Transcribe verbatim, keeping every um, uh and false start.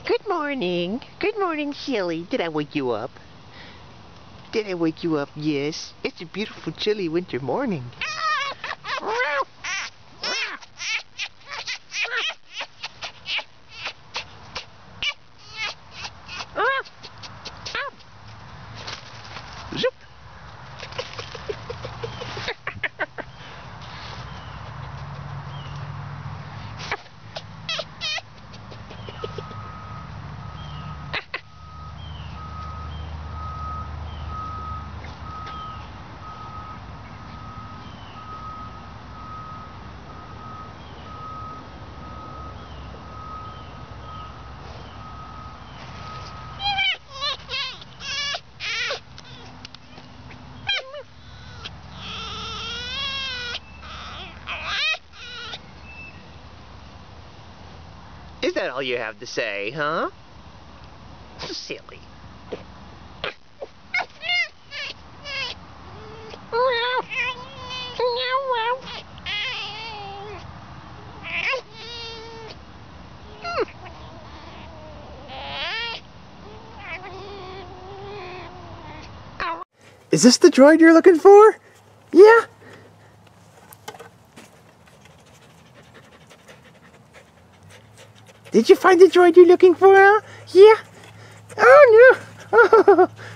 Good morning. Good morning, silly. Did I wake you up? Did I wake you up? Yes. It's a beautiful, chilly winter morning. Zoop. Is that all you have to say, huh? Silly. Is this the droid you're looking for? Yeah? Did you find the droid you're looking for, huh? Yeah? Oh, no! Oh.